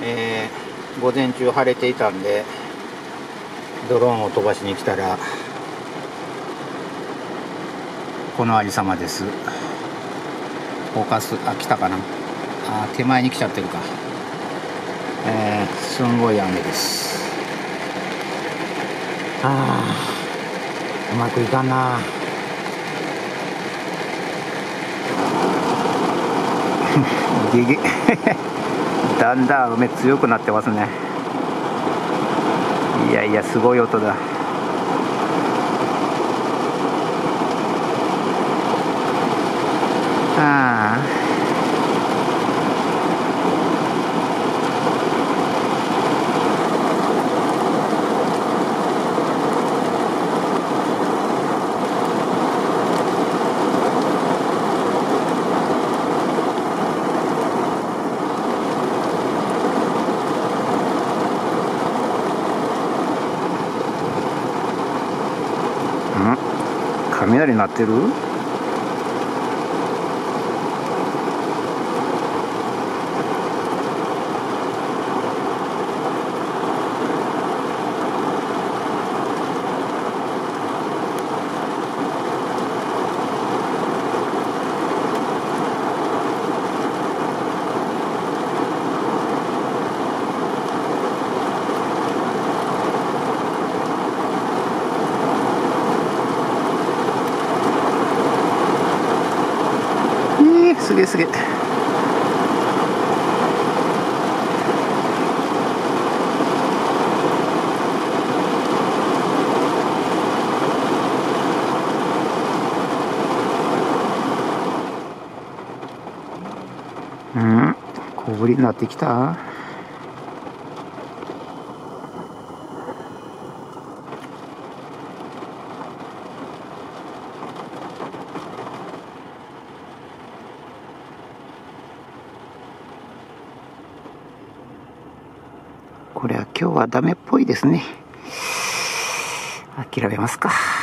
午前中晴れていたんでドローンを飛ばしに来たらこのありさまです。フォーカス来たかな。手前に来ちゃってるか。すんごい雨です。うまくいかんな。ゲゲだんだん雨強くなってますね。いやいや、すごい音だ。雷鳴ってる？すげえすげえ。小ぶりになってきた。これは今日はダメっぽいですね。諦めますか。